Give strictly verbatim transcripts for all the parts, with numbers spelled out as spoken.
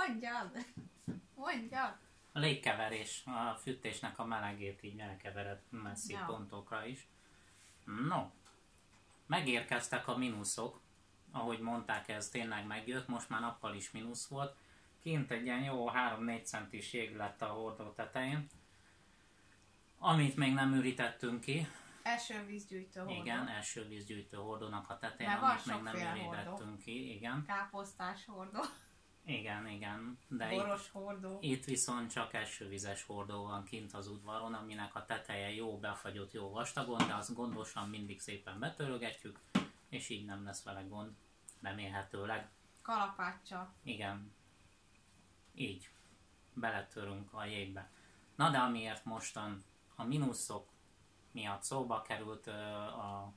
Mondjad! Mondjad! A légkeverés, a fűtésnek a melegét így elkevered messzi Ja. pontokra is. No, megérkeztek a mínuszok, ahogy mondták, ez tényleg megjött, most már nappal is mínusz volt. Kint egy ilyen jó három-négy centis jég lett a hordó tetején, amit még nem ürítettünk ki. Első vízgyűjtő hordó. Igen, első vízgyűjtő hordónak a tetején, Mert van amit még nem sokféle ürítettünk hordó. ki. Igen, Káposztás hordó. igen, igen. De Boros hordó. Itt, itt viszont csak esővizes hordó van kint az udvaron, aminek a teteje jó befagyott, jó vastagon, de azt gondosan mindig szépen betörögetjük, és így nem lesz vele gond, remélhetőleg. Kalapáccsal. Igen, így beletörünk a jégbe. Na de amiért mostan a mínuszok miatt szóba került ö, a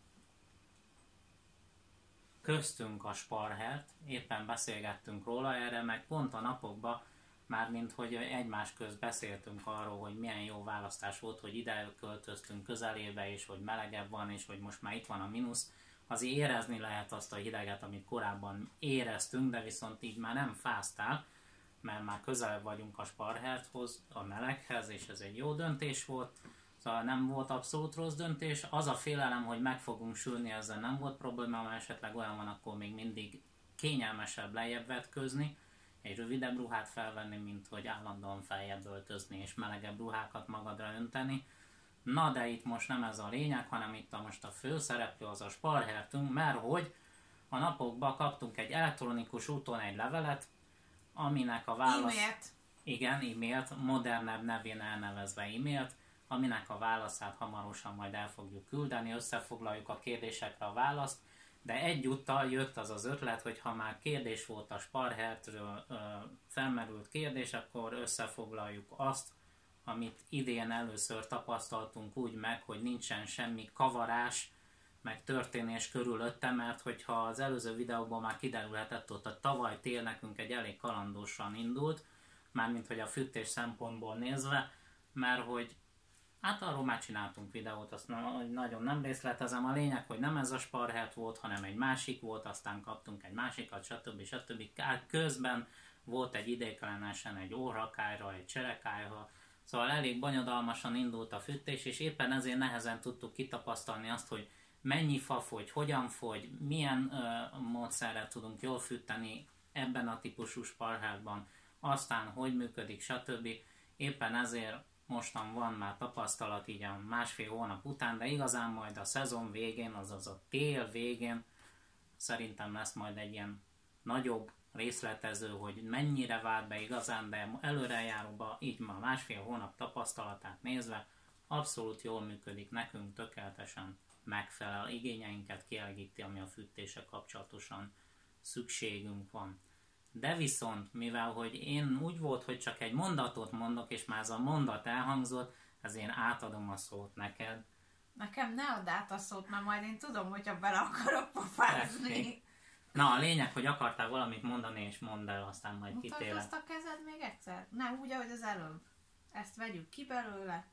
köztünk a Sparhert, éppen beszélgettünk róla erre, meg pont a napokban, mármint hogy egymás közt beszéltünk arról, hogy milyen jó választás volt, hogy ide költöztünk közelébe, és hogy melegebb van, és hogy most már itt van a mínusz. Azért érezni lehet azt a hideget, amit korábban éreztünk, de viszont így már nem fáztál, mert már közelebb vagyunk a Sparherthoz, a meleghez, és ez egy jó döntés volt. Szóval nem volt abszolút rossz döntés. Az a félelem, hogy meg fogunk sülni, ezzel nem volt probléma, mert esetleg olyan van, akkor még mindig kényelmesebb lejjebb vetközni, egy rövidebb ruhát felvenni, mint hogy állandóan feljebb öltözni és melegebb ruhákat magadra önteni. Na de itt most nem ez a lényeg, hanem itt a most a főszereplő az a Sparhertünk, mert hogy a napokban kaptunk egy elektronikus úton egy levelet, aminek a válasz... E-mailt. Igen, e-mailt, modernebb nevén elnevezve e-mailt, aminek a válaszát hamarosan majd el fogjuk küldeni, összefoglaljuk a kérdésekre a választ, de egyúttal jött az az ötlet, hogy ha már kérdés volt a Sparhertről, ö, felmerült kérdés, akkor összefoglaljuk azt, amit idén először tapasztaltunk úgy meg, hogy nincsen semmi kavarás, meg történés körülötte, mert hogyha az előző videóban már kiderülhetett, ott a tavaly tél nekünk egy elég kalandosan indult, mármint hogy a fűtés szempontból nézve, mert hogy hát arról már csináltunk videót, azt nagyon nem részletezem. A lényeg, hogy nem ez a Sparhert volt, hanem egy másik volt, aztán kaptunk egy másikat, stb. stb. Közben volt egy idéklenesen egy órakályra, egy cserekályra, szóval elég bonyodalmasan indult a fűtés, és éppen ezért nehezen tudtuk kitapasztalni azt, hogy mennyi fa fogy, hogyan fogy, milyen ö, módszerrel tudunk jól fűteni ebben a típusú Sparhertban, aztán hogy működik, stb. Éppen ezért mostan van már tapasztalat így a másfél hónap után, de igazán majd a szezon végén, azaz a tél végén szerintem lesz majd egy ilyen nagyobb részletező, hogy mennyire vált be igazán, de előrejáróban így már másfél hónap tapasztalatát nézve abszolút jól működik nekünk, tökéletesen megfelel, igényeinket kielégíti, ami a fűtése kapcsolatosan szükségünk van. De viszont, mivel hogy én úgy volt, hogy csak egy mondatot mondok, és már ez a mondat elhangzott, ezért én átadom a szót neked. Nekem ne add át a szót, mert majd én tudom, hogyha bele akarok pofázni. Na, a lényeg, hogy akartál valamit mondani, és mondd el, aztán majd Mutasd kitélek. azt a kezed még egyszer? Nem, úgy, ahogy az előbb. Ezt vegyük ki belőle.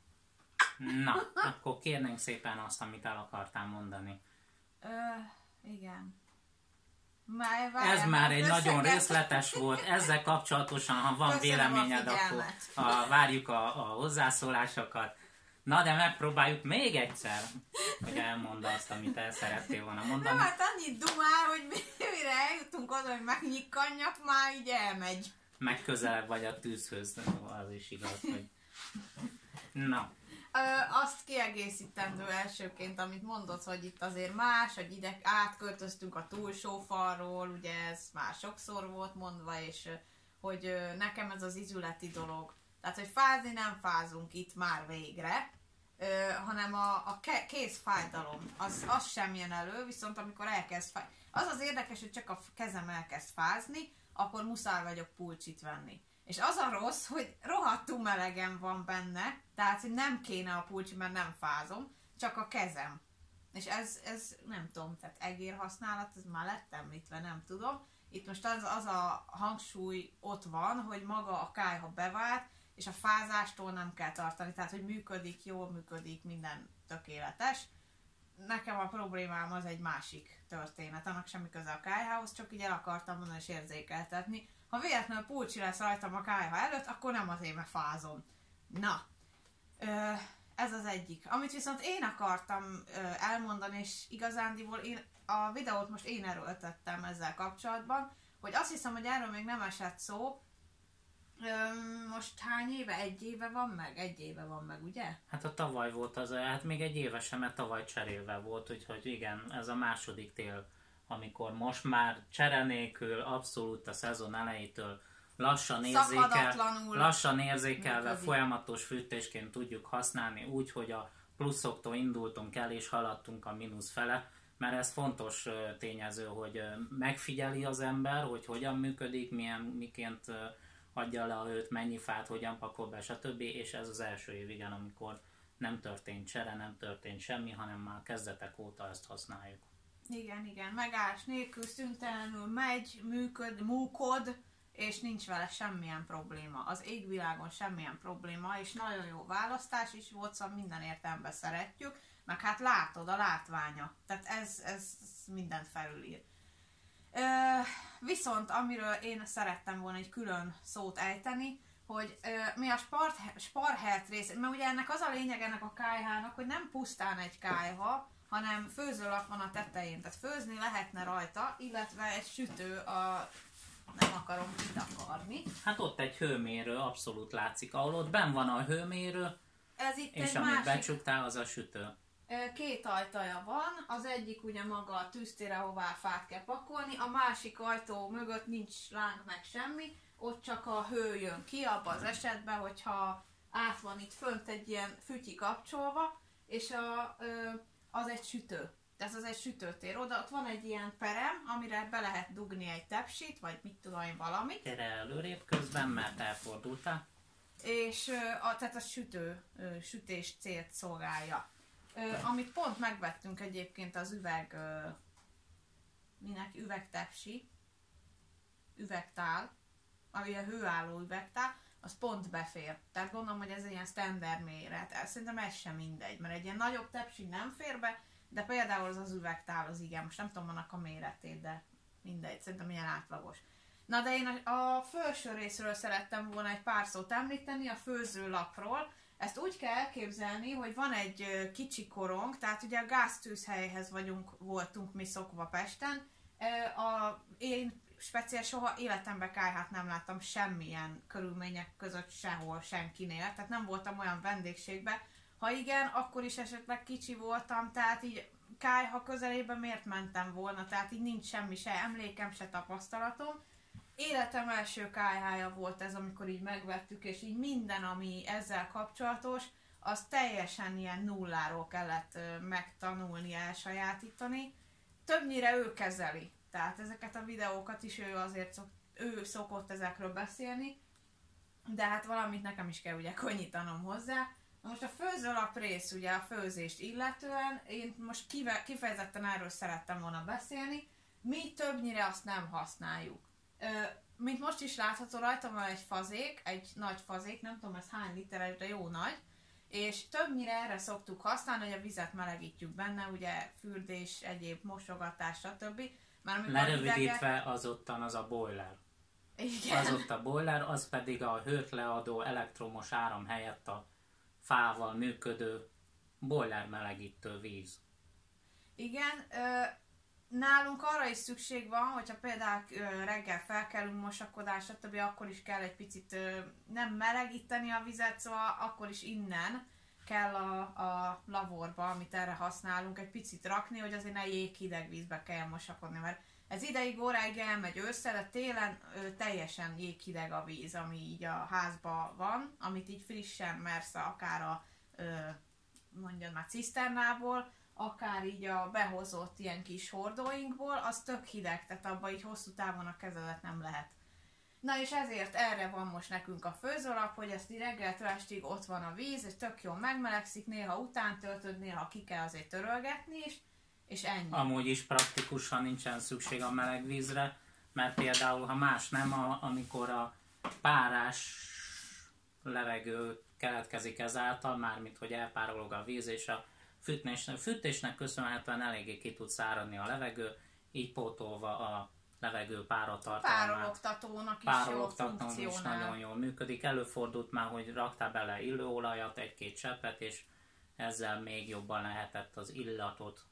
Na, akkor kérnénk szépen azt, amit el akartál mondani. Ö, igen. Már, várjál, Ez már egy összeget... nagyon részletes volt, ezzel kapcsolatosan, ha van Köszönöm véleményed, a akkor figyelmet. a, várjuk a, a hozzászólásokat. Na, de megpróbáljuk még egyszer, hogy elmondd azt, amit el szerettél volna mondani. Nem, hát annyit dumál, hogy mire eljutunk oda, hogy megnyikkanjak, már így elmegy. Meg közelebb vagy a tűzhöz, az is igaz, hogy... Na. Ö, azt kiegészítendő elsőként, amit mondod, hogy itt azért más, hogy ide átköltöztünk a túlsó falról, ugye ez már sokszor volt mondva, és hogy ö, nekem ez az izületi dolog. Tehát, hogy fázni nem fázunk itt már végre, ö, hanem a, a ke- kézfájdalom, az, az sem jön elő, viszont amikor elkezd fájni. Az az érdekes, hogy csak a kezem elkezd fázni, akkor muszáj vagyok pulcsit venni. És az a rossz, hogy rohadtul melegen van benne, tehát hogy nem kéne a pulcsi, mert nem fázom, csak a kezem. És ez, ez nem tudom, tehát egér használat, ez már lett említve, nem tudom. Itt most az, az a hangsúly ott van, hogy maga a kályha bevált, és a fázástól nem kell tartani, tehát hogy működik, jól működik, minden tökéletes. Nekem a problémám az egy másik történet, annak semmi köze a kályhához, csak így el akartam mondani és érzékeltetni, Ha véletlenül pulcsi lesz rajtam a kályha előtt, akkor nem azért, mert fázom. Na, ö, ez az egyik. Amit viszont én akartam ö, elmondani, és igazándiból én a videót most én erőltettem ezzel kapcsolatban, hogy azt hiszem, hogy erről még nem esett szó. Ö, most hány éve? Egy éve van meg? Egy éve van meg, ugye? Hát a tavaly volt az, hát még egy éve sem, mert tavaly cserélve volt, úgyhogy igen, ez a második tél, amikor most már csere nélkül, abszolút a szezon elejétől lassan, érzékel, lassan érzékelve működik. Folyamatos fűtésként tudjuk használni úgy, hogy a pluszoktól indultunk el és haladtunk a mínusz fele, mert ez fontos tényező, hogy megfigyeli az ember, hogy hogyan működik, milyen, miként adja le a hőt, mennyi fát, hogyan pakol be, stb. És ez az első év, igen, amikor nem történt csere, nem történt semmi, hanem már kezdetek óta ezt használjuk. Igen, igen, megállás nélkül, szüntelenül megy, működ, múkod, és nincs vele semmilyen probléma. Az égvilágon semmilyen probléma, és nagyon jó választás is volt, szóval minden értelemben szeretjük, meg hát látod a látványa. Tehát ez, ez mindent felülír. Ö, viszont amiről én szerettem volna egy külön szót ejteni, hogy ö, mi a sparhelt rész, mert ugye ennek az a lényeg ennek a kályhának, hogy nem pusztán egy kályha, hanem főzőlap van a tetején, tehát főzni lehetne rajta, illetve egy sütő a... nem akarom kitakarni. Hát ott egy hőmérő abszolút látszik, ahol ott benn van a hőmérő, ez itt és egy amit másik... becsukták, az a sütő. Két ajtaja van, az egyik ugye maga a tűztére, hová fát kell pakolni, a másik ajtó mögött nincs láng meg semmi, ott csak a hő jön ki, abban az esetben, hogyha át van itt fönt egy ilyen fütyi kapcsolva, és a, az egy sütő. Tehát az egy sütőtér. Oda ott van egy ilyen perem, amire be lehet dugni egy tepsit, vagy mit tudom én, valamit. Gyere előrébb közben, mert elfordultál. És a, tehát a sütő, sütés célt szolgálja. Ö, amit pont megvettünk egyébként az üveg, ö, minek üvegtepsi, üvegtál, ami a hőálló üvegtál, az pont befér. Tehát gondolom, hogy ez egy ilyen standard méret. Szerintem ez sem mindegy, mert egy ilyen nagyobb tepsi nem fér be, de például az az üvegtál az igen, most nem tudom annak a méretét, de mindegy, szerintem ilyen átlagos. Na de én a, a felső részről szerettem volna egy pár szót említeni, a főzőlapról. Ezt úgy kell elképzelni, hogy van egy kicsi korong, tehát ugye a gáztűzhelyhez vagyunk, voltunk mi szokva Pesten. A, én speciál soha életemben kályhát nem láttam semmilyen körülmények között sehol, senkinél, tehát nem voltam olyan vendégségben. Ha igen, akkor is esetleg kicsi voltam, tehát így kályha közelében miért mentem volna, tehát így nincs semmi se emlékem, se tapasztalatom. Életem első kályhája volt ez, amikor így megvettük, és így minden, ami ezzel kapcsolatos, az teljesen ilyen nulláról kellett megtanulni, elsajátítani. Többnyire ő kezeli, tehát ezeket a videókat is ő azért szok, ő szokott ezekről beszélni, de hát valamit nekem is kell ugye konyítanom hozzá. Most a főzőlap rész, ugye a főzést illetően, én most kive, kifejezetten erről szerettem volna beszélni, mi többnyire azt nem használjuk. Ö, mint most is látható, rajta van egy fazék, egy nagy fazék, nem tudom ez hány literes, de jó nagy, és többnyire erre szoktuk használni, hogy a vizet melegítjük benne, ugye fürdés, egyéb mosogatás, stb. Lerövidítve az ottan az a boiler. Igen. Az ott a boiler, az pedig a hőt leadó elektromos áram helyett a fával működő boiler melegítő víz. Igen, ö, nálunk arra is szükség van, hogyha például ö, reggel felkelünk, mosakodás, stb. Akkor is kell egy picit ö, nem melegíteni a vizet, szóval akkor is innen kell a, a lavorba, amit erre használunk, egy picit rakni, hogy azért ne jéghideg vízbe kell mosakodni, mert ez ideig, óráig elmegy össze, de télen ö, teljesen jéghideg a víz, ami így a házban van, amit így frissen mersz akár a, ö, mondjad már, ciszternából, akár így a behozott ilyen kis hordóinkból, az tök hideg, tehát abban így hosszú távon a kezelet nem lehet. Na és ezért erre van most nekünk a főzőlap, hogy ezt így reggeltől estig ott van a víz, és tök jól megmelegszik, néha után töltöd, néha ki kell azért törölgetni is, és ennyi. Amúgy is praktikusan nincsen szükség a meleg vízre, mert például, ha más nem, a, amikor a párás levegő keletkezik ezáltal, mármint hogy elpárolog a víz, és a fűtésnek, fűtésnek köszönhetően eléggé ki tud száradni a levegő, így pótolva a levegő páratartalmát. Párologtatónak is Párologtatónak jól is nagyon jól működik. Előfordult már, hogy raktál bele illóolajat, egy-két cseppet, és ezzel még jobban lehetett az illatot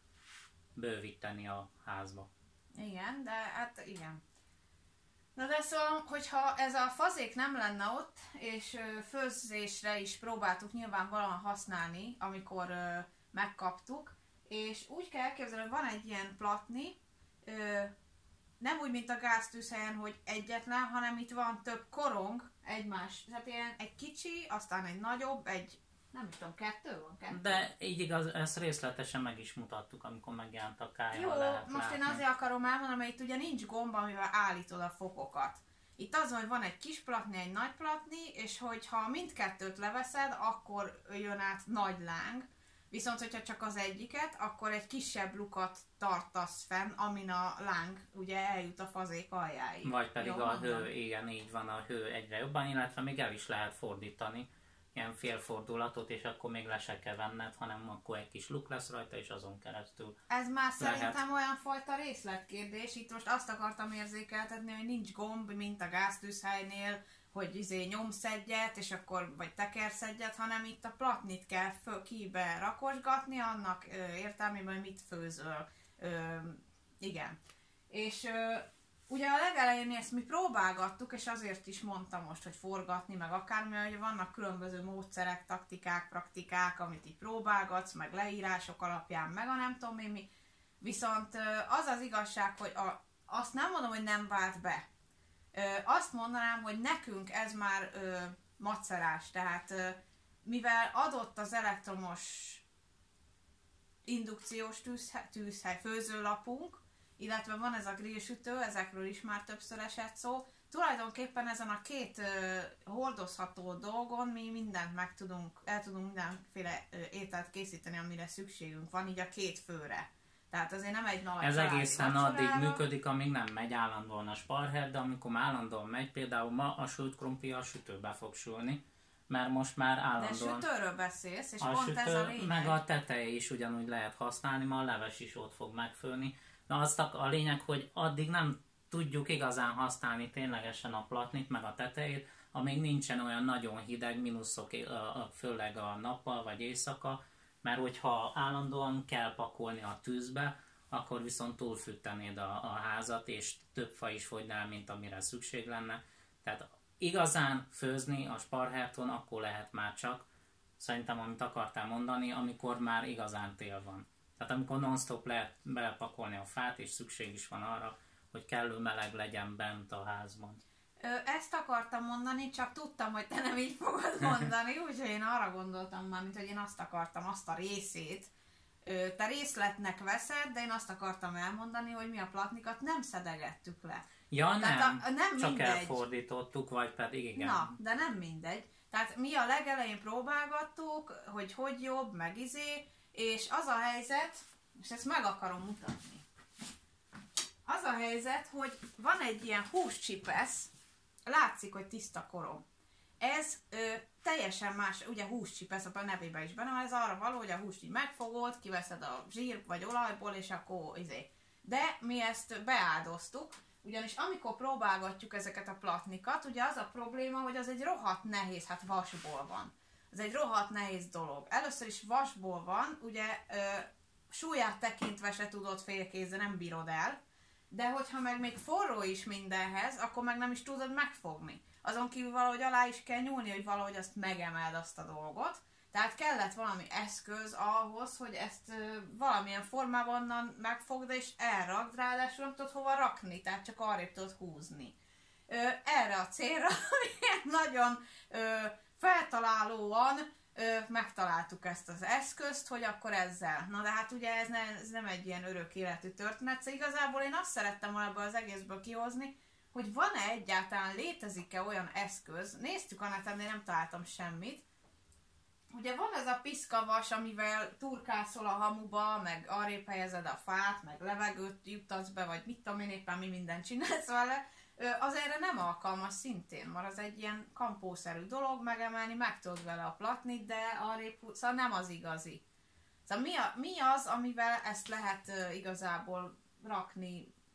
bővíteni a házba. Igen, de hát igen. Na de szóval, hogyha ez a fazék nem lenne ott, és ö, főzésre is próbáltuk nyilvánvalóan használni, amikor ö, megkaptuk, és úgy kell elképzelni, hogy van egy ilyen platni, ö, nem úgy, mint a gáztűzhelyen, hogy egyetlen, hanem itt van több korong egymás, tehát ilyen egy kicsi, aztán egy nagyobb, egy, nem is tudom, kettő van? Kettő. De így igaz, ezt részletesen meg is mutattuk, amikor megjelent a kája. Jó, lehet most látni. én azért akarom elmondani, mert itt ugye nincs gomb, amivel állítod a fokokat. Itt az van, hogy van egy kis platni, egy nagy platni, és hogyha mindkettőt leveszed, akkor jön át nagy láng. Viszont, hogyha csak az egyiket, akkor egy kisebb lukat tartasz fenn, amin a láng ugye eljut a fazék aljáig. Vagy pedig Jó, a mondom? hő, igen, így van, a hő egyre jobban, illetve még el is lehet fordítani ilyen félfordulatot, és akkor még le se kell venned, hanem akkor egy kis luk lesz rajta, és azon keresztül. Ez már lehet. szerintem olyan fajta részletkérdés. Itt most azt akartam érzékeltetni, hogy nincs gomb, mint a gáztűzhelynél, hogy izé nyomsz egyet, és akkor, vagy tekersz egyet, hanem itt a platnit kell föl, kibe rakosgatni, annak ö, értelmében, hogy mit főzöl. Ö, igen. És ö, ugye a legelején mi ezt mi próbálgattuk, és azért is mondtam most, hogy forgatni, meg akármi, hogy vannak különböző módszerek, taktikák, praktikák, amit így próbálgatsz, meg leírások alapján, meg a nem tudom én mi. Viszont ö, az az igazság, hogy a, azt nem mondom, hogy nem vált be. Ö, azt mondanám, hogy nekünk ez már ö, macerás, tehát ö, mivel adott az elektromos indukciós tűzhely, tűzhely főzőlapunk, illetve van ez a grillsütő, ezekről is már többször esett szó, tulajdonképpen ezen a két ö, hordozható dolgon mi mindent meg tudunk, el tudunk mindenféle ö, ételt készíteni, amire szükségünk van, így a két főre. Tehát azért nem egy nagy Ez családi egészen vacsorára. addig működik, amíg nem megy állandóan a sparher, de amikor már állandóan megy, például ma a sült krumpli a sütőbe fog sülni, mert most már De állandóan sütőről beszélsz, és a pont ez a sütő, lényeg. meg a teteje is ugyanúgy lehet használni, ma a leves is ott fog megfőni. Na azt a, a lényeg, hogy addig nem tudjuk igazán használni ténylegesen a platnit, meg a tetejét, amíg nincsen olyan nagyon hideg, mínuszok, főleg a nappal vagy éjszaka, mert hogyha állandóan kell pakolni a tűzbe, akkor viszont túlfűtenéd a, a házat, és több fa is fogynál, mint amire szükség lenne. Tehát igazán főzni a sparherton akkor lehet már csak, szerintem amit akartál mondani, amikor már igazán tél van. Tehát amikor non-stop lehet belepakolni a fát, és szükség is van arra, hogy kellő meleg legyen bent a házban. Ö, ezt akartam mondani, csak tudtam, hogy te nem így fogod mondani, úgyhogy én arra gondoltam már, mint hogy én azt akartam, azt a részét. Ö, te részletnek veszed, de én azt akartam elmondani, hogy mi a platnikat nem szedegettük le. Ja, Tehát nem, a, nem csak mindegy. elfordítottuk, vagy pedig igen. Na, de nem mindegy. Tehát mi a legelején próbálgattuk, hogy hogy jobb, meg izé, és az a helyzet, és ezt meg akarom mutatni. Az a helyzet, hogy van egy ilyen húscsipesz, látszik, hogy tiszta korom. Ez ö, teljesen más, ugye húscsipesz, a nevében is benne van, ez arra való, hogy a húst így megfogod, kiveszed a zsír vagy olajból, és akkor izé. De mi ezt beáldoztuk, ugyanis amikor próbálgatjuk ezeket a platnikat, ugye az a probléma, hogy az egy rohadt nehéz, hát vasból van. Ez egy rohadt nehéz dolog. Először is vasból van, ugye ö, súlyát tekintve se tudod félkézzel, nem bírod el, de hogyha meg még forró is mindenhez, akkor meg nem is tudod megfogni. Azon kívül valahogy alá is kell nyúlni, hogy valahogy azt megemeld azt a dolgot. Tehát kellett valami eszköz ahhoz, hogy ezt ö, valamilyen formában onnan megfogd és elrakd, ráadásul nem tudod hova rakni, tehát csak arrébb tudod húzni. Ö, erre a célra nagyon ö, feltalálóan ö, megtaláltuk ezt az eszközt, hogy akkor ezzel. Na de hát ugye ez, ne, ez nem egy ilyen örök életű történet, szóval igazából én azt szerettem volna ebből az egészből kihozni, hogy van-e egyáltalán, létezik-e olyan eszköz, néztük a neten, de nem találtam semmit. Ugye van ez a piszkavas, amivel turkászol a hamuba, meg arrébb helyezed a fát, meg levegőt juttatsz be, vagy mit tudom én éppen mi mindent csinálsz vele, az erre nem alkalmas szintén, mert az egy ilyen kampószerű dolog, megemelni, meg tudod vele a platnit, de arrébb, szóval nem az igazi. Szóval mi, a, mi az, amivel ezt lehet uh, igazából rakni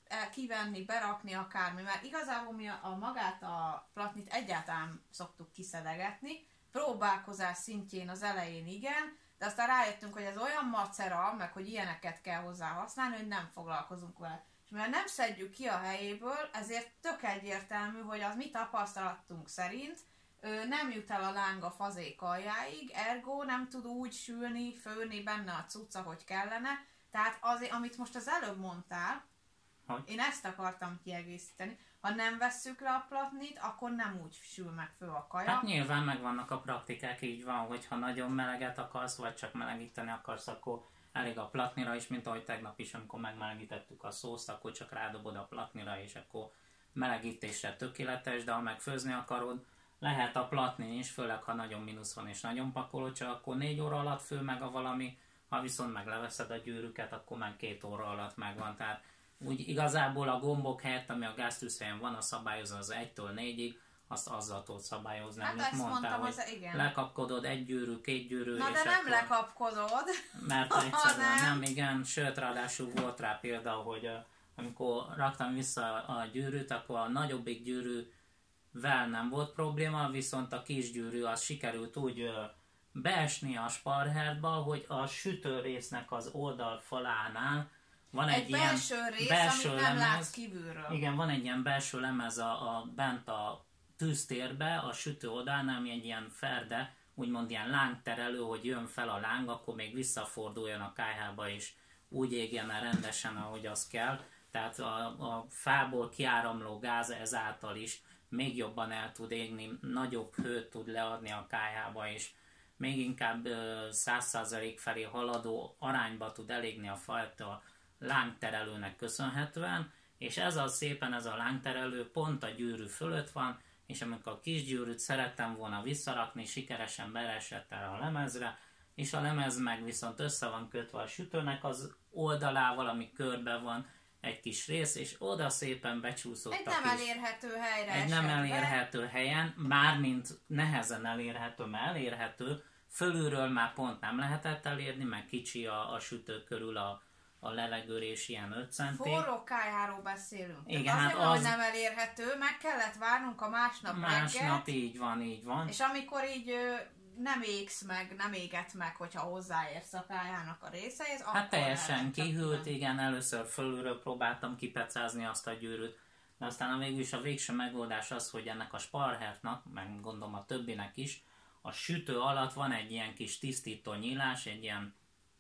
kivenni, berakni akármi, mert igazából mi a, a magát a platnit egyáltalán szoktuk kiszedegetni, próbálkozás szintjén az elején igen, de aztán rájöttünk, hogy ez olyan macera, meg hogy ilyeneket kell hozzá használni, hogy nem foglalkozunk vele. És mivel nem szedjük ki a helyéből, ezért tök egyértelmű, hogy az mi tapasztalatunk szerint ő nem jut el a láng a fazék aljáig, ergo nem tud úgy sülni, főni benne a cucca, hogy kellene. Tehát azért, amit most az előbb mondtál, hogy? Én ezt akartam kiegészíteni. Ha nem vesszük le a platnit, akkor nem úgy sül meg fő a kaja. Hát nyilván megvannak a praktikák, így van, hogy ha nagyon meleget akarsz, vagy csak melegíteni akarsz, akkor elég a platnira is, mint ahogy tegnap is, amikor megmelegítettük a szószt, akkor csak rádobod a platnira, és akkor melegítésre tökéletes, de ha megfőzni akarod, lehet a platni is, főleg ha nagyon mínusz van és nagyon pakoló, csak akkor négy óra alatt fő meg a valami, ha viszont meg leveszed a gyűrűket, akkor meg két óra alatt megvan. Tehát úgy igazából a gombok helyett, ami a gáztűzhelyen van, a szabályozó az egytől négyig, azt azzal tudod szabályozni, hát amit mondtál, mondtam, hogy az, igen. lekapkodod egy gyűrű, két gyűrű. Na és de nem akkor... lekapkodod. Mert egyszerűen nem. nem, igen, sőt ráadásul volt rá példa, hogy uh, amikor raktam vissza a gyűrűt, akkor a nagyobbik gyűrűvel nem volt probléma, viszont a kis gyűrű az sikerült úgy uh, beesni a sparhertba, hogy a sütőrésznek az oldalfalánál van egy, egy ilyen belső rész, belső amit lemez, nem látsz kívülről. Igen, van egy ilyen belső lemez a, a bent a tűztérbe, a sütő oldalnál, ami egy ilyen ferde, úgymond ilyen lángterelő, hogy jön fel a láng, akkor még visszaforduljon a kályhába, és úgy égjen el rendesen, ahogy az kell. Tehát a, a fából kiáramló gáz ezáltal is még jobban el tud égni, nagyobb hőt tud leadni a kályhába, és még inkább száz százalék felé haladó arányba tud elégni a fajta lángterelőnek köszönhetően, és ez az szépen, ez a lángterelő pont a gyűrű fölött van, és amikor a kis gyűrűt szerettem volna visszarakni, sikeresen beesett el a lemezre, és a lemez meg viszont össze van kötve a sütőnek az oldalával, ami körbe van egy kis rész, és oda szépen becsúszott egy a nem kis... elérhető helyre Egy nem elérhető helyen, mármint nehezen elérhető, mert elérhető, fölülről már pont nem lehetett elérni, mert kicsi a, a sütő körül a, a lelegörés ilyen öt centi. Forró kályháról beszélünk. Igen, tehát hát azért, az... hogy nem elérhető, meg kellett várnunk a másnap Másnap reggelt, így van, így van. és amikor így nem égsz meg, nem éget meg, hogyha hozzáérsz a kályhának a részeihez, akkor Hát teljesen kihűlt, nem. igen, először fölülről próbáltam kipecázni azt a gyűrűt, de aztán a végül is a végső megoldás az, hogy ennek a sparhertnak, meg gondolom a többinek is, a sütő alatt van egy ilyen kis tisztító nyílás, egy ilyen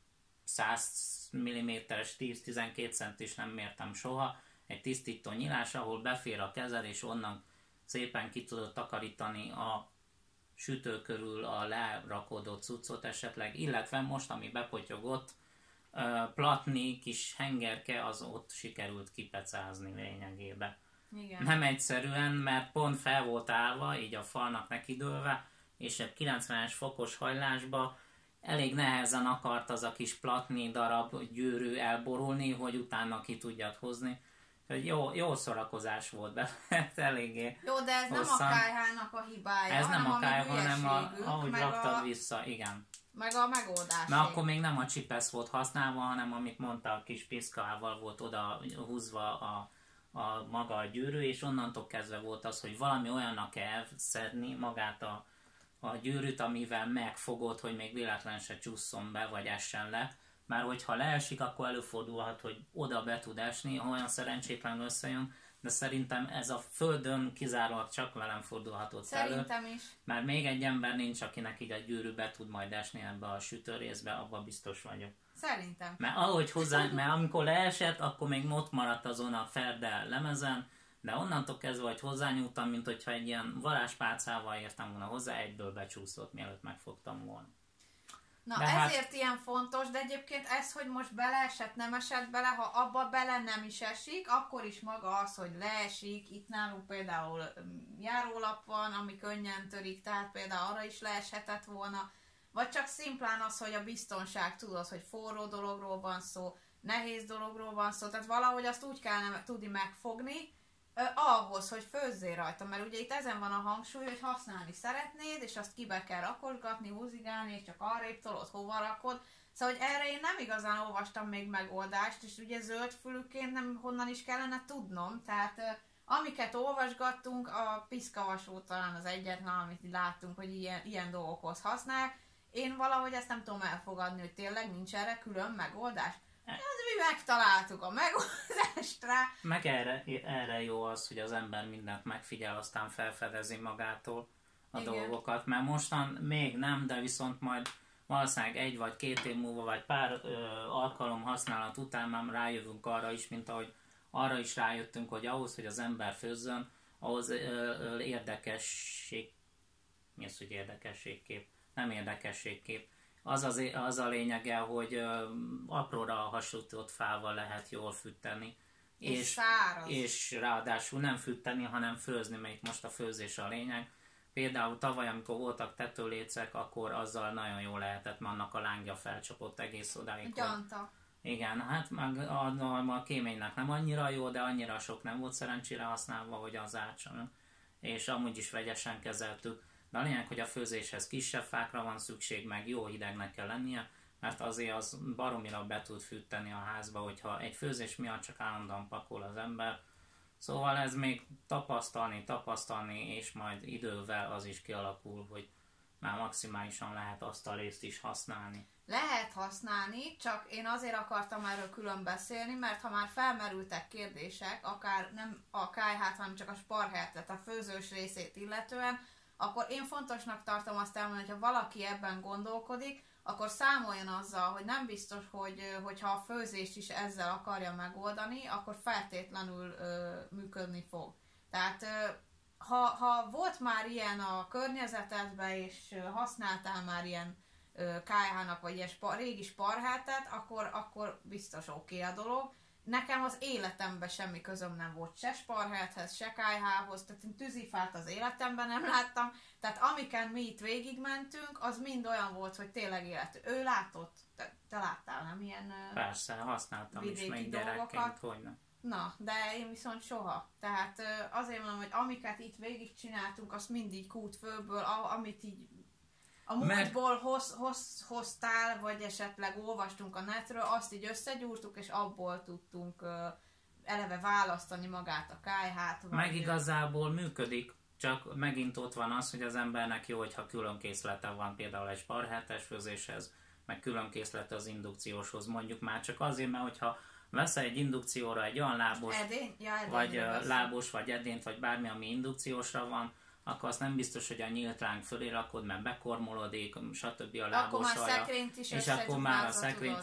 száz milliméteres, tíz-tizenkét centis, nem mértem soha, egy tisztító nyílás, ahol befér a kezed, és onnan szépen ki tudod takarítani a sütő körül a lerakódott cuccot esetleg, illetve most, ami bepotyogott, platni kis hengerke, az ott sikerült kipecázni lényegébe. Igen. Nem egyszerűen, mert pont fel volt állva, így a falnak nekidőlve, és egy kilencvenes fokos hajlásba elég nehezen akart az a kis platni darab gyűrű elborulni, hogy utána ki tudjad hozni. Jó, jó szórakozás volt be, eléggé. Jó, de ez hosszan. Nem a kályhának a hibája, ez nem a kályha, hanem a, ahogy raktad a... vissza, igen. Meg a megoldás. Mert akkor még nem a csipesz volt használva, hanem amit mondta, a kis piszkával volt oda húzva a, a maga a gyűrű, és onnantól kezdve volt az, hogy valami olyannak kell szedni magát a, a gyűrűt, amivel megfogod, hogy még véletlenül se csúszson be, vagy essen le. Már hogyha leesik, akkor előfordulhat, hogy oda be tud esni, ha olyan szerencsétlen összejön, de szerintem ez a földön kizárólag csak velem fordulhatott Szerintem elő. is. Mert még egy ember nincs, akinek így a gyűrű be tud majd esni ebbe a sütőrészbe, abban biztos vagyok. Szerintem. Mert ahogy hozzá, mert amikor leesett, akkor még ott maradt azon a ferde lemezen, de onnantól kezdve, hogy hozzányúltam, mint hogyha egy ilyen varázspálcával értem volna hozzá, egyből becsúszott, mielőtt megfogtam volna. Na de ezért hát... ilyen fontos, de egyébként ez, hogy most beleesett, nem esett bele, ha abba bele nem is esik, akkor is maga az, hogy leesik, itt nálunk például járólap van, ami könnyen törik, tehát például arra is leeshetett volna, vagy csak szimplán az, hogy a biztonság, tudod, hogy forró dologról van szó, nehéz dologról van szó, tehát valahogy azt úgy kellene tudni megfogni, ahhoz, hogy főzzél rajta, mert ugye itt ezen van a hangsúly, hogy használni szeretnéd, és azt kibe kell rakosgatni, húzigálni, és csak arrébb tolod, hova rakod. Szóval, hogy erre én nem igazán olvastam még megoldást, és ugye zöldfülűként nem honnan is kellene tudnom, tehát amiket olvasgattunk, a piszkavasó talán az egyetlen, amit láttunk, hogy ilyen, ilyen dolgokhoz használják. Én valahogy ezt nem tudom elfogadni, hogy tényleg nincs erre külön megoldás. De mi megtaláltuk a megoldást rá. Meg erre, erre jó az, hogy az ember mindent megfigyel, aztán felfedezi magától a Igen. dolgokat. Mert mostan még nem, de viszont majd valószínűleg egy vagy két év múlva, vagy pár ö, alkalom használat után már rájövünk arra is, mint ahogy arra is rájöttünk, hogy ahhoz, hogy az ember főzzön, ahhoz ö, ö, érdekesség... Mi az, hogy érdekességkép? Nem érdekességkép. Az, az, az a lényege, hogy ö, apróra hasonlított fával lehet jól fűteni. És, és száraz. És ráadásul nem fűteni, hanem főzni, mert most a főzés a lényeg. Például tavaly, amikor voltak tetőlécek, akkor azzal nagyon jól lehetett, mert annak a lángja felcsapott egész odáig. Gyanta. Igen, hát meg a, a, a kéménynek nem annyira jó, de annyira sok nem volt szerencsére használva, hogy az átson. És amúgy is vegyesen kezeltük. De a lényeg, hogy a főzéshez kisebb fákra van szükség, meg jó hidegnek kell lennie, mert azért az baromira be tud fűteni a házba, hogyha egy főzés miatt csak állandóan pakol az ember. Szóval ez még tapasztalni, tapasztalni, és majd idővel az is kialakul, hogy már maximálisan lehet azt a részt is használni. Lehet használni, csak én azért akartam erről külön beszélni, mert ha már felmerültek kérdések, akár nem a kályhát, hanem csak a sparhelyet, tehát a főzős részét illetően, akkor én fontosnak tartom azt elmondani, hogy ha valaki ebben gondolkodik, akkor számoljon azzal, hogy nem biztos, hogy hogyha a főzést is ezzel akarja megoldani, akkor feltétlenül ö, működni fog. Tehát ö, ha, ha volt már ilyen a környezetedben, és használtál már ilyen ö, kályhának, vagy ilyen spar, régi sparhátet, akkor, akkor biztos oké okay a dolog. Nekem az életemben semmi közöm nem volt se sparháthez, se kályhához, tehát én tűzifát az életemben nem láttam, tehát amiken mi itt végigmentünk, az mind olyan volt, hogy tényleg élet. Ő látott? Te, te láttál, nem ilyen Persze, használtam is még gyerekként, hogy nem. Na, de én viszont soha. Tehát azért mondom, hogy amiket itt végigcsináltunk, azt mindig kútfőből, amit így a múltból hoz, hoz, hoztál, vagy esetleg olvastunk a netről, azt így összegyúrtuk, és abból tudtunk uh, eleve választani magát a kályhát. Vagy meg igazából működik, csak megint ott van az, hogy az embernek jó, hogyha külön készlete van például egy sparhetes főzéshez, meg külön készlete az indukcióshoz, mondjuk már csak azért, mert hogyha veszel egy indukcióra egy olyan lábos, Edény? Ja, vagy uh, lábos, vagy edényt, vagy bármi, ami indukciósra van, akkor azt nem biztos, hogy a nyílt ráng fölé rakod, mert bekormolodik, stb. A lábos alja, és akkor már a szekrényt,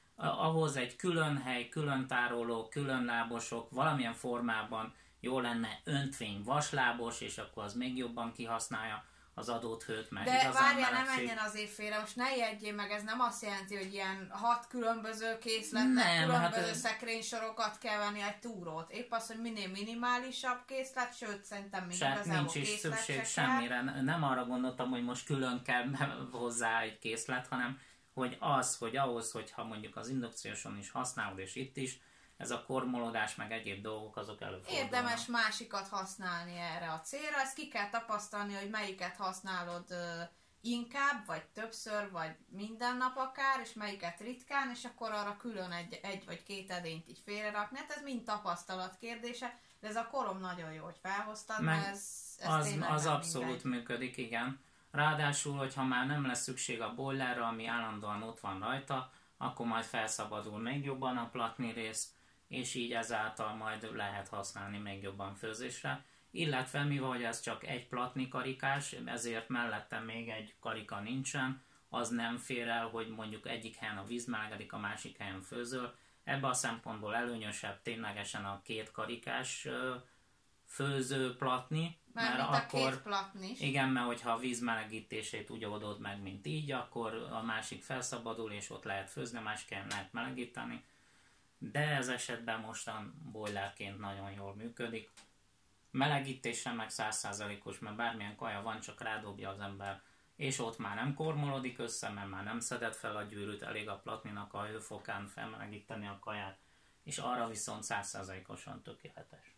ahhoz egy külön hely, külön tároló, külön lábosok, valamilyen formában jó lenne öntvény vaslábos, és akkor az még jobban kihasználja az adott hőt, mert de várjál, nem menjen azért félre, most ne jegyél meg, ez nem azt jelenti, hogy ilyen hat különböző készletnek, különböző hát szekrénysorokat kell venni egy túrót. Épp az, hogy minél minimálisabb készlet, sőt, szerintem még igazából nincs is szükség semmire. Nem arra gondoltam, hogy most külön kell hozzá egy készlet, hanem hogy az, hogy ahhoz, hogyha mondjuk az indukcióson is használod, és itt is, ez a kormolódás, meg egyéb dolgok, azok előfordulnak. Érdemes másikat használni erre a célra, ezt ki kell tapasztalni, hogy melyiket használod uh, inkább, vagy többször, vagy minden nap akár, és melyiket ritkán, és akkor arra külön egy, egy vagy két edényt így félrerakni. Hát ez mind tapasztalat kérdése, de ez a korom nagyon jó, hogy felhoztad, mert ez, ez az, az abszolút mindegy. Működik, igen. Ráadásul, hogyha már nem lesz szükség a boilerre, ami állandóan ott van rajta, akkor majd felszabadul még jobban a platni rész, és így ezáltal majd lehet használni még jobban főzésre. Illetve mivel hogy ez csak egy platni karikás, ezért mellette még egy karika nincsen, az nem fér el, hogy mondjuk egyik helyen a víz melegedik, a másik helyen főzöl. Ebben a szempontból előnyösebb ténylegesen a két karikás főző platni, mert akkor, a két platni. Igen, mert hogyha a víz melegítését úgy oldod meg, mint így, akkor a másik felszabadul, és ott lehet főzni, a másik helyen lehet melegíteni. De ez esetben mostan boilerként nagyon jól működik. Melegítésre meg száz százalékos, mert bármilyen kaja van, csak rádobja az ember, és ott már nem kormolodik össze, mert már nem szedett fel a gyűrűt, elég a platninak a hőfokán felmelegíteni a kaját, és arra viszont száz százalékosan tökéletes.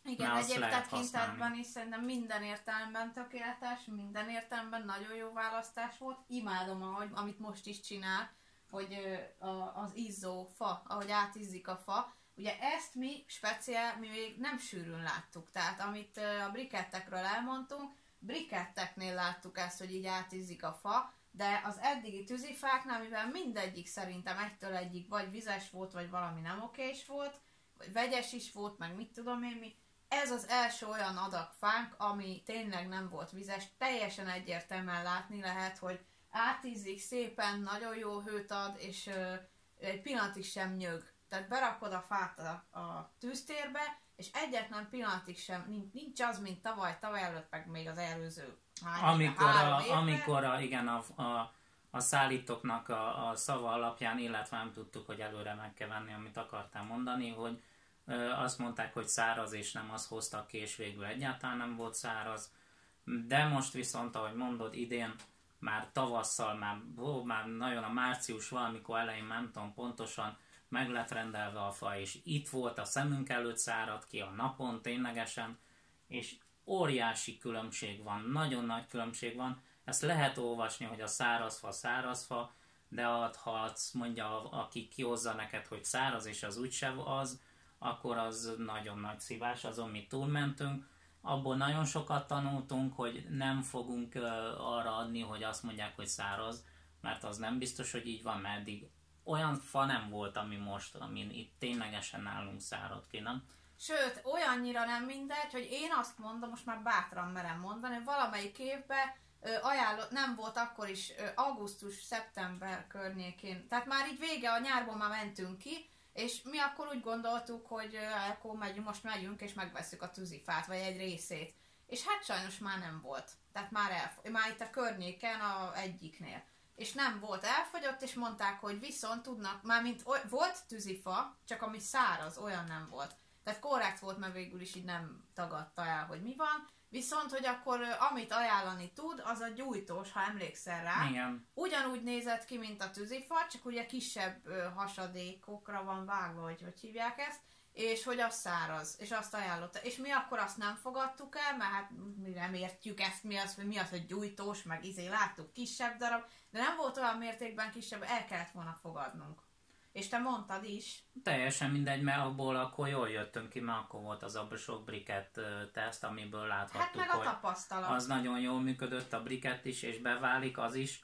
Igen, egyéb tekintetben is szerintem minden értelemben tökéletes, minden értelemben nagyon jó választás volt. Imádom, ahogy, amit most is csinál, hogy a, az izzó fa, ahogy átizzik a fa. Ugye ezt mi speciál, mi még nem sűrűn láttuk. Tehát amit a brikettekről elmondtunk, briketteknél láttuk ezt, hogy így átizzik a fa, de az eddigi tűzifáknál, mivel mindegyik szerintem egytől egyig vagy vizes volt, vagy valami nem okés volt, vagy vegyes is volt, meg mit tudom én mi, ez az első olyan adag fánk, ami tényleg nem volt vizes, teljesen egyértelműen látni lehet, hogy átízik szépen, nagyon jó hőt ad, és ö, egy pillanatig sem nyög. Tehát berakod a fát a, a tűztérbe, és egyetlen pillanatig sem, nincs, nincs az, mint tavaly, tavaly előtt, meg még az előző hány, amikor a, amikor a, igen, a, a, a szállítóknak a, a szava alapján, illetve nem tudtuk, hogy előre meg kell venni, amit akartál mondani, hogy ö, azt mondták, hogy száraz, és nem azt hoztak ki, és végül egyáltalán nem volt száraz. De most viszont, ahogy mondod, idén már tavasszal, már, ó, már nagyon a március valamikor elején, nem tudom pontosan, meg lett rendelve a fa, és itt volt a szemünk előtt, szárad ki a napon ténylegesen, és óriási különbség van, nagyon nagy különbség van. Ezt lehet olvasni, hogy a szárazfa szárazfa, de ha azt mondja, aki kihozza neked, hogy száraz, és az úgyse az, akkor az nagyon nagy szívás, azon mi túlmentünk. Abból nagyon sokat tanultunk, hogy nem fogunk uh, arra adni, hogy azt mondják, hogy száraz, mert az nem biztos, hogy így van, mert eddig olyan fa nem volt, ami most, amin itt ténylegesen nálunk szárad ki, nem? Sőt, olyannyira nem mindegy, hogy én azt mondom, most már bátran merem mondani, hogy valamelyik évben ö, ajánlott, nem volt akkor is ö, augusztus-szeptember környékén, tehát már így vége a nyárból már mentünk ki, és mi akkor úgy gondoltuk, hogy ö, akkor megyünk, most megyünk és megveszük a tűzifát, vagy egy részét. És hát sajnos már nem volt. Tehát már, elf- már itt a környéken a egyiknél. És nem volt, elfogyott, és mondták, hogy viszont tudnak, mármint oly- volt tűzifa, csak ami száraz, olyan nem volt. Tehát korrekt volt, mert végül is így nem tagadta el, hogy mi van. Viszont, hogy akkor amit ajánlani tud, az a gyújtós, ha emlékszel rá. Igen. Ugyanúgy nézett ki, mint a tűzifa, csak ugye kisebb ö, hasadékokra van vágva, hogy hogy hívják ezt, és hogy az száraz, és azt ajánlotta. És mi akkor azt nem fogadtuk el, mert hát mi nem értjük ezt, mi az, hogy mi az, hogy gyújtós, meg izé láttuk kisebb darab, de nem volt olyan mértékben kisebb, el kellett volna fogadnunk. És te mondtad is. Teljesen mindegy, mert abból akkor jól jöttünk ki, mert akkor volt az a sok briket teszt, amiből láthattuk, hát meg a hogy tapasztalat. az nagyon jól működött, a briket is, és beválik az is.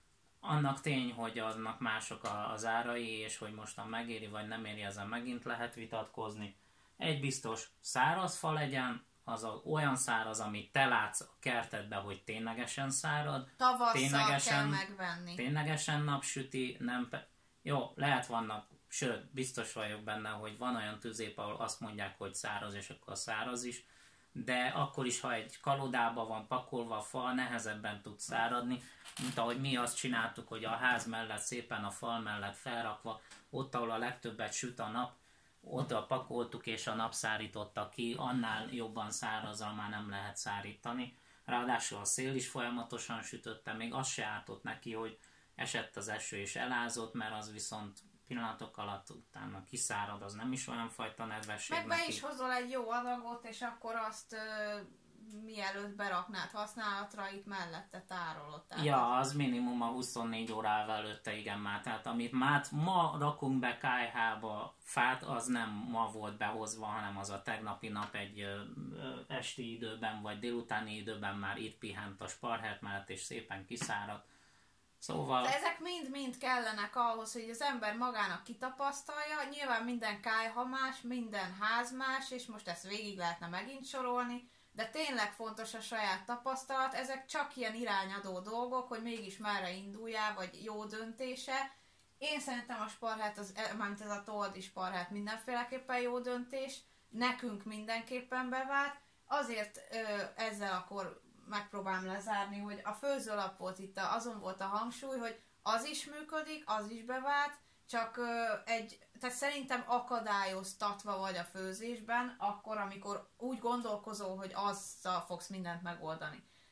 Annak tény, hogy aznak mások az árai, és hogy mostan megéri, vagy nem éri, ezen megint lehet vitatkozni. Egy biztos, száraz fa legyen, az a, olyan száraz, amit te látsz a kertedbe, hogy ténylegesen szárad. Tavasszal ténylegesen, kell megvenni. Ténylegesen napsüti, nem... Pe- Jó, lehet vannak, sőt, biztos vagyok benne, hogy van olyan tüzép, ahol azt mondják, hogy száraz, és akkor száraz is, de akkor is, ha egy kalodába van pakolva a fa, nehezebben tud száradni, mint ahogy mi azt csináltuk, hogy a ház mellett szépen a fal mellett felrakva, ott, ahol a legtöbbet süt a nap, oda pakoltuk, és a nap szárította ki, annál jobban szárazzal már nem lehet szárítani. Ráadásul a szél is folyamatosan sütötte, még az se ártott neki, hogy esett az eső és elázott, mert az viszont pillanatok alatt utána kiszárad, az nem is olyan fajta nedvesség. Meg be neki. is hozol egy jó adagot, és akkor azt ö, mielőtt beraknád használatra, itt mellette tárolod. Tehát Ja, az minimum a huszonnégy órával előtte, igen már. Tehát amit már ma rakunk be ká há-ba fát, az nem ma volt behozva, hanem az a tegnapi nap egy ö, ö, esti időben, vagy délutáni időben már itt pihent a sparhert mellett, és szépen kiszáradt. Szóval... De ezek mind-mind kellenek ahhoz, hogy az ember magának kitapasztalja. Nyilván minden kályha más, minden ház más, és most ezt végig lehetne megint sorolni, de tényleg fontos a saját tapasztalat. Ezek csak ilyen irányadó dolgok, hogy mégis merre induljál, vagy jó döntése. Én szerintem a sparhát, az, mármint ez a toldi sparhát mindenféleképpen jó döntés. Nekünk mindenképpen bevált. Azért ö, ezzel akkor megpróbálom lezárni, hogy a főzőlap volt itt, azon volt a hangsúly, hogy az is működik, az is bevált, csak ö, egy, tehát szerintem akadályoztatva vagy a főzésben, akkor, amikor úgy gondolkozol, hogy azzal fogsz mindent megoldani.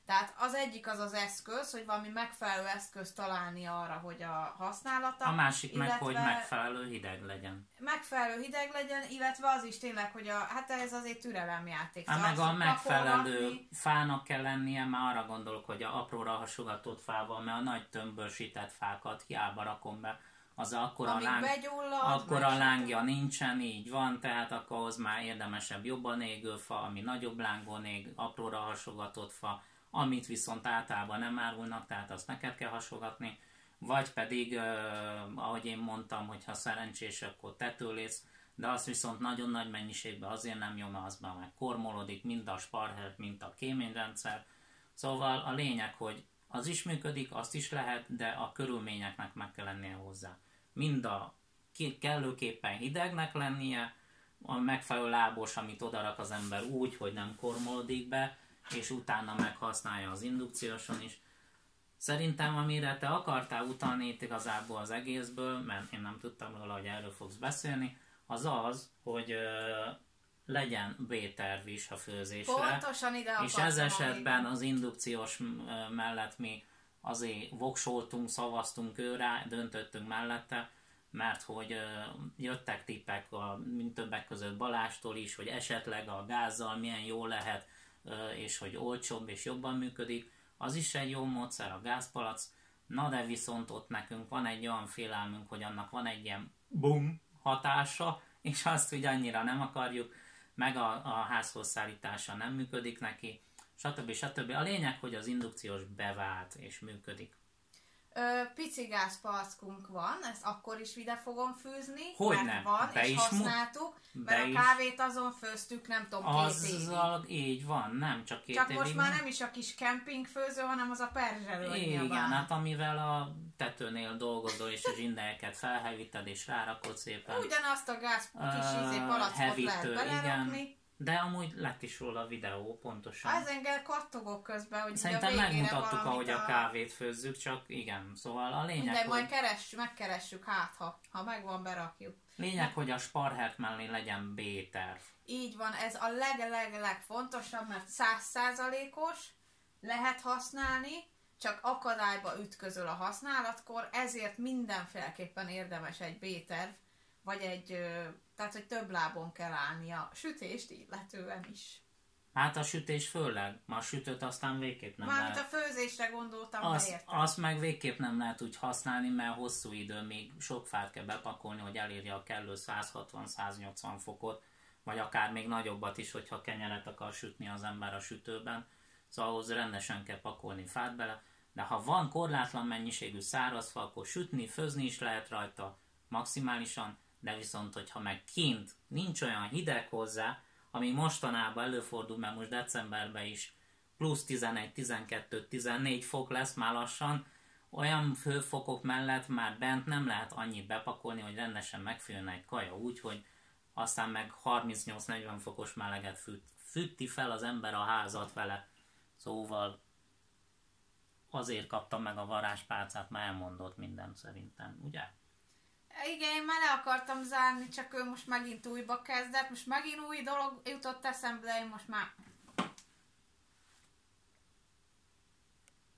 Tehát az egyik az az eszköz, hogy valami megfelelő eszköz találni arra, hogy a használata. A másik meg, hogy megfelelő hideg legyen. Megfelelő hideg legyen, illetve az is tényleg, hogy a, hát ez azért türelemjáték. Hát meg a megfelelő fának kell lennie, már arra gondolok, hogy a apróra hasogatott fával, mert a nagy tömbösített fákat hiába rakom be, az akkora, láng, akkora lángja nincsen, így van, tehát akkor ahhoz már érdemesebb jobban égő fa, ami nagyobb lángon ég, apróra hasogatott fa, amit viszont általában nem árulnak, tehát azt neked kell hasogatni, vagy pedig, eh, ahogy én mondtam, hogyha szerencsés, akkor tetőlész, de az viszont nagyon nagy mennyiségben azért nem jó, mert azban meg kormolodik, mind a sparhert, mind a kéményrendszer. Szóval a lényeg, hogy az is működik, azt is lehet, de a körülményeknek meg kell lennie hozzá. Mind a kellőképpen hidegnek lennie, a megfelelő lábos, amit odarak az ember úgy, hogy nem kormolodik be, és utána meghasználja az indukcióson is. Szerintem, amire te akartál utalni itt igazából az egészből, mert én nem tudtam róla, hogy erről fogsz beszélni, az az, hogy ö, legyen B-terv is a főzésre. Pontosan ide és ez esetben az indukciós mellett mi azért voksoltunk, szavaztunk őre, döntöttünk mellette, mert hogy ö, jöttek tippek, a, mint többek között Balástól is, hogy esetleg a gázzal milyen jó lehet, ö, és hogy olcsóbb és jobban működik. Az is egy jó módszer, a gázpalack. Na de viszont ott nekünk van egy olyan félelmünk, hogy annak van egy ilyen bum hatása, és azt úgy annyira nem akarjuk, meg a, a házhoz szállítása nem működik neki, stb. stb. A lényeg, hogy az indukciós bevált és működik. Ö, pici gázpalackunk van, ezt akkor is ide fogom fűzni, Hogyne, mert van, be és is használtuk, be mert is. a kávét azon főztük, nem tudom, két évig. Azzal így van, nem csak két Csak évig. most már nem is a kis kempingfőző, hanem az a perzselő. Igen, hát amivel a tetőnél dolgozol, és a zsindelyeket felhevíted, és rárakod szépen. Ugyanazt a gáz kis izé palackot lehet belerakni. Igen. De amúgy lett is róla a videó, pontosan. Az engem kattogok közben, hogy szerintem megmutattuk, ahogy a... a kávét főzzük, csak igen, szóval a lényeg, de hogy... majd keres, megkeressük, hát ha, ha megvan, berakjuk. Lényeg, hogy a sparhert mellé legyen B-terv. Így van, ez a leg-leg-legfontosabb, mert száz százalékos, lehet használni, csak akadályba ütközöl a használatkor, ezért mindenféleképpen érdemes egy B-terv, vagy egy, tehát hogy több lábon kell állni a sütést illetően is. Hát a sütés főleg, ma a sütőt aztán végképp nem Mármint lehet. a főzésre gondoltam, azt, értem. Azt meg végképp nem lehet úgy használni, mert hosszú idő, még sok fát kell bepakolni, hogy elérje a kellő száz hatvan száz nyolcvan fokot, vagy akár még nagyobbat is, hogyha kenyeret akar sütni az ember a sütőben. Szóval ahhoz rendesen kell pakolni fát bele, de ha van korlátlan mennyiségű száraz fa, akkor sütni, főzni is lehet rajta maximálisan, de viszont, hogyha meg kint nincs olyan hideg hozzá, ami mostanában előfordul, mert most decemberben is plusz tizenegy, tizenkettő, tizennégy fok lesz már lassan, olyan hőfokok mellett már bent nem lehet annyit bepakolni, hogy rendesen megfűjön egy kaja úgy, hogy aztán meg harmincnyolc-negyven fokos meleget fűt, fűti fel az ember a házat vele. Szóval azért kaptam meg a varázspálcát, mert elmondott mindent szerintem, ugye? Igen, én már le akartam zárni, csak ő most megint újba kezdett, most megint új dolog jutott eszembe, de én most már